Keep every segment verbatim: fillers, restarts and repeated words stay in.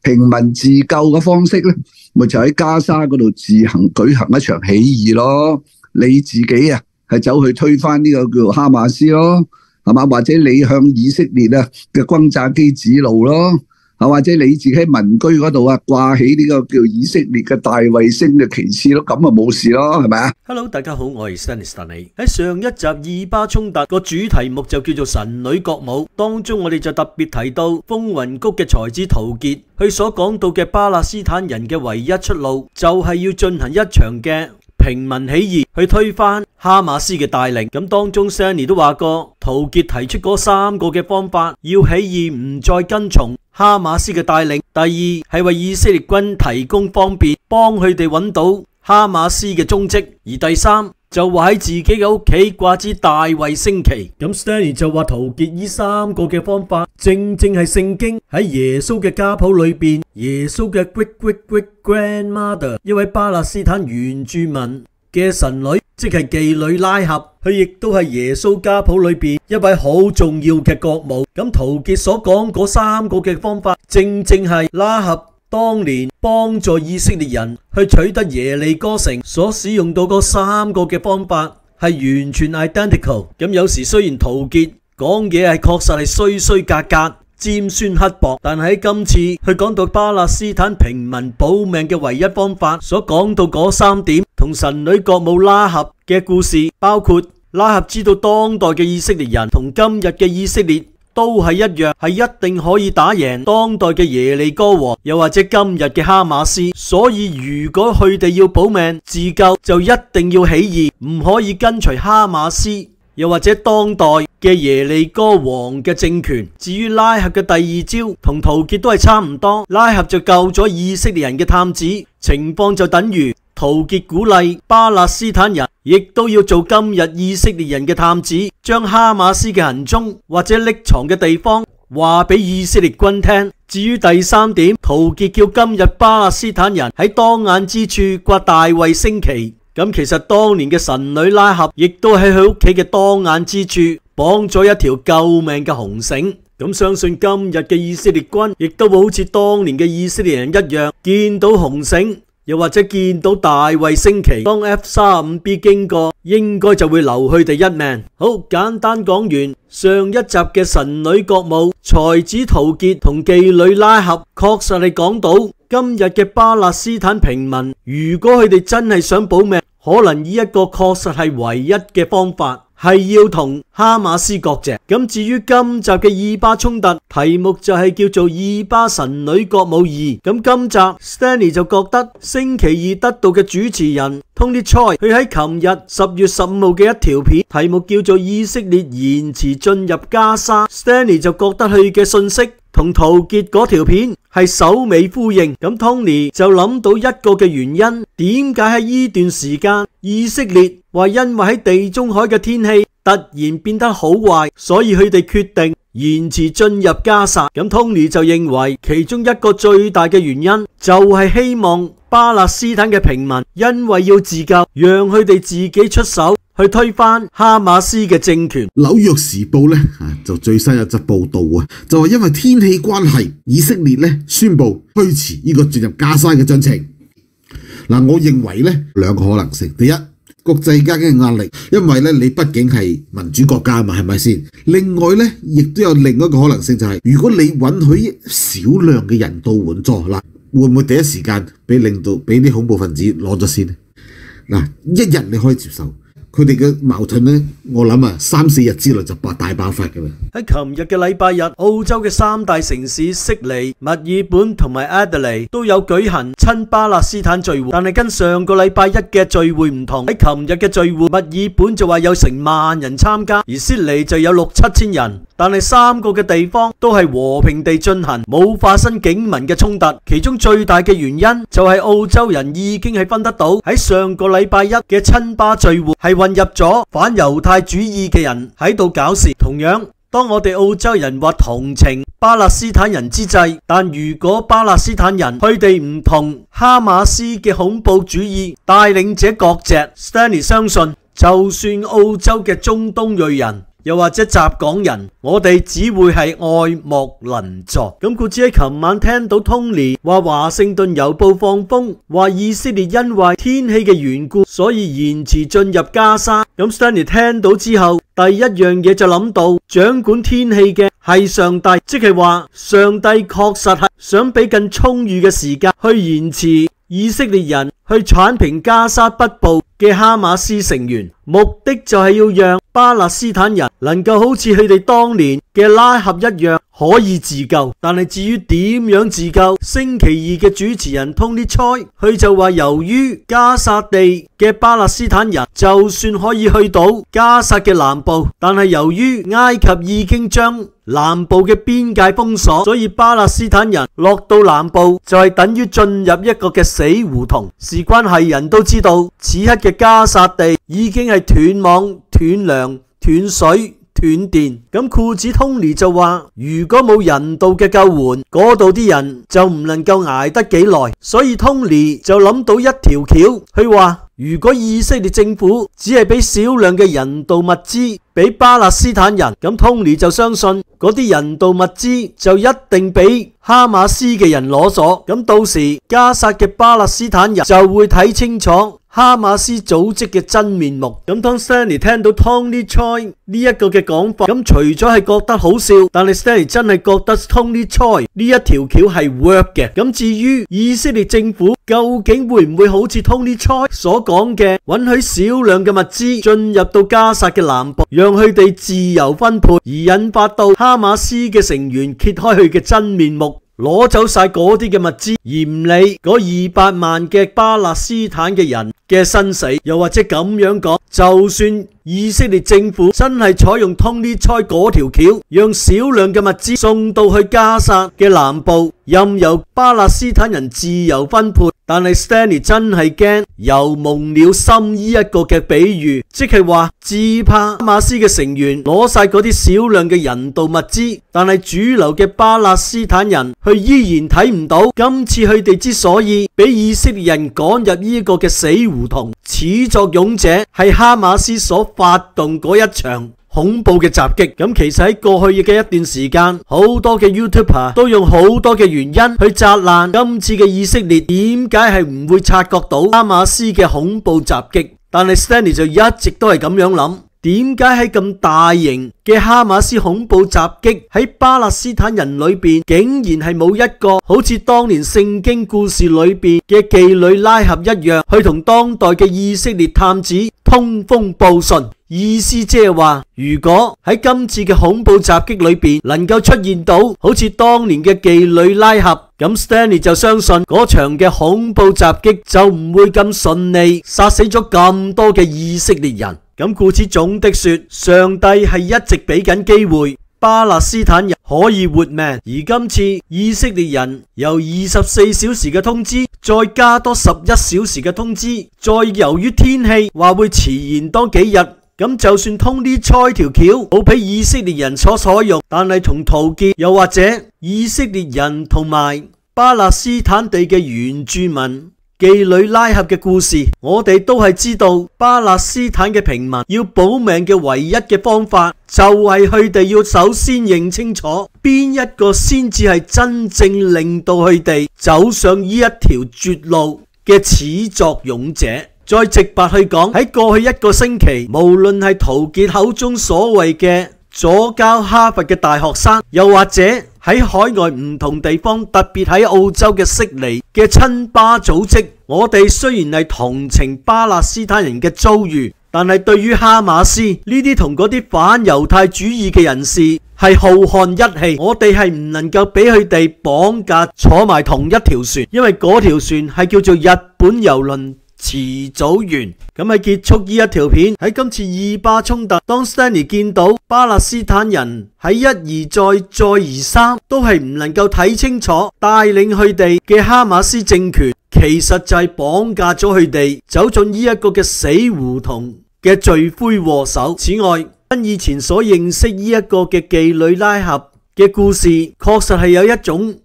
平民自救嘅方式咧，咪就喺加沙嗰度自行舉行一場起義咯。你自己啊，係走去推翻呢個叫做哈馬斯咯，係嘛？或者你向以色列啊嘅轟炸機指路咯，啊或者你自己喺民居嗰度啊掛起呢個叫以色列嘅大衛星嘅旗幟咯，咁啊冇事咯，係咪啊 ？Hello， 大家好，我係 Stanley。喺上一集以巴衝突個主題目就叫做神女國母，當中我哋就特別提到風雲谷嘅才子陶傑，佢所講到嘅巴勒斯坦人嘅唯一出路就係要進行一場嘅平民起義去推翻哈馬斯嘅帶領。咁當中 Sandy 都話過，陶傑提出嗰三個嘅方法，要起義唔再跟從哈馬斯嘅帶領。第二係為以色列軍提供方便，幫佢哋揾到哈馬斯嘅蹤跡。而第三就話喺自己嘅屋企掛支大衛星旗。咁 Stanley 就話陶傑呢三個嘅方法，正正係聖經喺耶穌嘅家譜裏邊，耶穌嘅 great great great grandmother 一位巴勒斯坦原住民嘅神女，即係妓女拉合，佢亦都係耶穌家譜裏邊一位好重要嘅國母。咁陶傑所講嗰三個嘅方法，正正係拉合當年幫助以色列人去取得耶利哥城所使用到嗰三個嘅方法，係完全 identical。咁有時雖然陶傑講嘢係確實係衰衰格格、尖酸刻薄，但係喺今次佢講到巴勒斯坦平民保命嘅唯一方法，所講到嗰三點，同神女國母拉合嘅故事，包括拉合知道當代嘅以色列人同今日嘅以色列都係一樣，係一定可以打贏當代嘅耶利哥王，又或者今日嘅哈馬斯。所以如果佢哋要保命自救，就一定要起義，唔可以跟隨哈馬斯，又或者當代嘅耶利哥王嘅政權。至於拉合嘅第二招，同陶傑都係差唔多，拉合就救咗以色列人嘅探子，情況就等於陶傑鼓勵巴勒斯坦人亦都要做今日以色列人嘅探子，將哈馬斯嘅行蹤或者匿藏嘅地方話俾以色列軍聽。至於第三點，陶傑叫今日巴勒斯坦人喺當眼之處掛大衛星旗。咁其實當年嘅神女拉合亦都喺佢屋企嘅當眼之處綁咗一條救命嘅紅繩。咁相信今日嘅以色列軍亦都會好似當年嘅以色列人一樣，見到紅繩又或者見到大衛星旗，當 F 三十五 B 經過，應該就會留佢哋一命。好，簡單講完上一集嘅神女國母、才子陶傑同妓女拉合，確實係講到今日嘅巴勒斯坦平民，如果佢哋真係想保命，可能呢一個確實係唯一嘅方法，係要同哈馬斯割席。咁至於今集嘅以巴衝突，題目就係叫做以巴神女國母二。咁今集 Stanley 就覺得星期二得到嘅主持人 Tony Choi，佢喺琴日十月十五號嘅一條片，題目叫做以色列延遲進入加沙， Stanley 就覺得佢嘅信息同陶傑嗰條片係首尾呼應。咁 Tony 就諗到一個嘅原因，點解喺呢段時間以色列話因為喺地中海嘅天氣突然變得好壞，所以佢哋決定延遲進入加沙。咁 Tony 就認為其中一個最大嘅原因就係希望巴勒斯坦嘅平民因為要自救，讓佢哋自己出手去推翻哈馬斯嘅政權。 紐約時報咧就最新一則報道啊，就話因為天氣關係，以色列咧宣布推遲呢個進入加沙嘅進程。嗱，我認為咧兩個可能性，第一，國際間嘅壓力，因為咧你畢竟係民主國家嘛，係咪先？另外咧，亦都有另一個可能性，就係如果你允許少量嘅人道援助，嗱，會唔會第一時間俾領導俾啲恐怖分子攞咗先呢？嗱，一日你可以接受。佢哋嘅矛盾呢，我諗啊，三四日之內就爆大爆發㗎啦。 喺琴日嘅禮拜日，澳洲嘅三大城市悉尼、墨爾本同埋阿德利都有舉行親巴勒斯坦聚會，但係跟上個禮拜一嘅聚會唔同。喺琴日嘅聚會，墨爾本就話有成萬人參加，而悉尼就有六七千人。但係三個嘅地方都係和平地進行，冇發生警民嘅衝突。其中最大嘅原因就係澳洲人已經係分得到，喺上個禮拜一嘅親巴聚會係混入咗反猶太主義嘅人喺度搞事。同樣，當我哋澳洲人話同情巴勒斯坦人之際，但如果巴勒斯坦人佢哋唔同哈馬斯嘅恐怖主義帶領者割席， Stanley 相信就算澳洲嘅中東裔人又或者襲港人，我哋只會係愛莫能助。咁故此喺琴晚聽到 Tony 話華盛頓郵報放風，話以色列因為天氣嘅緣故，所以延遲進入加沙。咁 Stanley 聽到之後，第一樣嘢就諗到掌管天氣嘅係上帝，即係話上帝確實係想俾更充裕嘅時間去延遲以色列人去鏟平加沙北部嘅哈馬斯成員，目的就係要讓巴勒斯坦人能夠好似佢哋當年嘅拉合一樣可以自救。但係至於點樣自救，星期二嘅主持人 Tony Choi 佢就話，由於加沙地嘅巴勒斯坦人就算可以去到加沙嘅南部，但係由於埃及已經將南部嘅邊界封鎖，所以巴勒斯坦人落到南部就係等於進入一個嘅死胡同。事關係人都知道，此刻嘅加沙地已經係斷網、斷糧、斷水、斷電。咁褲子 Tony 就話，如果冇人道嘅救援，嗰度啲人就唔能夠捱得幾耐。所以 Tony 就諗到一條橋，佢話如果以色列政府只係俾少量嘅人道物資俾巴勒斯坦人，咁 Tony 就相信嗰啲人道物資就一定俾哈馬斯嘅人攞咗。咁到時加沙嘅巴勒斯坦人就會睇清楚哈馬斯組織嘅真面目。咁當 Stanley 聽到 Tony Choi 呢一個嘅講法，咁除咗係覺得好笑，但係 Stanley 真係覺得 Tony Choi 呢一條橋係 work 嘅。咁至於以色列政府究竟會唔會好似 Tony Choi 所講嘅，允許少量嘅物資進入到加沙嘅南部，讓佢哋自由分配，而引發到哈馬斯嘅成員揭開佢嘅真面目，攞走晒嗰啲嘅物資，而唔理嗰二百萬嘅巴勒斯坦嘅人嘅生死。又或者咁樣講，就算以色列政府真係採用 Tony Choi 嗰條橋，讓少量嘅物資送到去加沙嘅南部，任由巴勒斯坦人自由分配，但係 Stanley 真係驚又蒙了心呢一個嘅比喻，即係話只怕哈馬斯嘅成員攞晒嗰啲少量嘅人道物資，但係主流嘅巴勒斯坦人佢依然睇唔到，今次佢哋之所以俾以色列人趕入呢一個嘅死胡同，始作俑者係哈馬斯所發動嗰一場恐怖嘅襲擊。咁其實喺過去嘅一段時間，好多嘅 YouTuber 都用好多嘅原因去責難今次嘅以色列點解係唔會察覺到哈馬斯嘅恐怖襲擊。但係 Stanley 就一直都係咁樣諗，點解喺咁大型嘅哈馬斯恐怖襲擊喺巴勒斯坦人裏邊，竟然係冇一個好似當年聖經故事裏邊嘅妓女拉合一樣，去同當代嘅以色列探子通風報信。意思即係話，如果喺今次嘅恐怖襲擊裏邊能夠出現到好似當年嘅妓女拉合，咁 Stanley 就相信嗰場嘅恐怖襲擊就唔會咁順利殺死咗咁多嘅以色列人。咁故此總的說，上帝係一直俾緊機會巴勒斯坦人可以活命，而今次以色列人由二十四小時嘅通知再加多十一小時嘅通知，再由於天氣話會遲延多幾日，咁就算Tony Choi條橋冇俾以色列人所採用，但係同陶傑又或者以色列人同埋巴勒斯坦地嘅原住民妓女拉合嘅故事，我哋都係知道巴勒斯坦嘅平民要保命嘅唯一嘅方法，就係佢哋要首先認清楚邊一個先至係真正令到佢哋走上呢一條絕路嘅始作俑者。再直白去講，喺過去一個星期，無論係陶傑口中所謂嘅左膠哈佛嘅大學生，又或者喺海外唔同地方，特別喺澳洲嘅悉尼嘅親巴組織，我哋雖然係同情巴勒斯坦人嘅遭遇，但係對於哈馬斯呢啲同嗰啲反猶太主義嘅人士係浩瀚一氣，我哋係唔能夠俾佢哋綁架坐埋同一條船，因為嗰條船係叫做日本郵輪，遲早完。咁喺結束呢一條片，喺今次以巴衝突，當 Stanley 見到巴勒斯坦人喺一而再再而三都係唔能夠睇清楚帶領佢哋嘅哈馬斯政權其實就係綁架咗佢哋走進呢一個嘅死胡同嘅罪魁禍首。此外，跟以前所認識呢一個嘅妓女拉合嘅故事，確實係有一種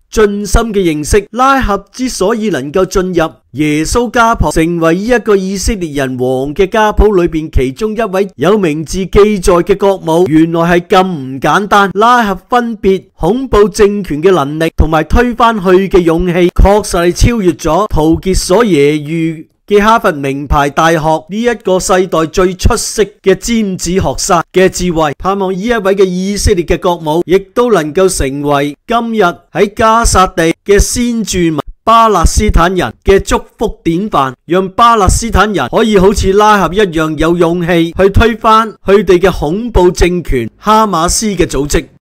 盡心嘅認識。拉合之所以能夠進入耶穌家譜，成為呢一個以色列人王嘅家譜裏邊其中一位有名字記載嘅國母，原來係咁唔簡單。拉合分別恐怖政權嘅能力同埋推翻去嘅勇氣，確實係超越咗陶傑所揶揄嘅哈佛名牌大學呢一個世代最出色嘅尖子學生嘅智慧。盼望呢一位嘅以色列嘅國母，亦都能夠成為今日喺加薩地嘅先住民巴勒斯坦人嘅祝福典範，讓巴勒斯坦人可以好似拉合一樣有勇氣去推翻佢哋嘅恐怖政權哈馬斯嘅組織。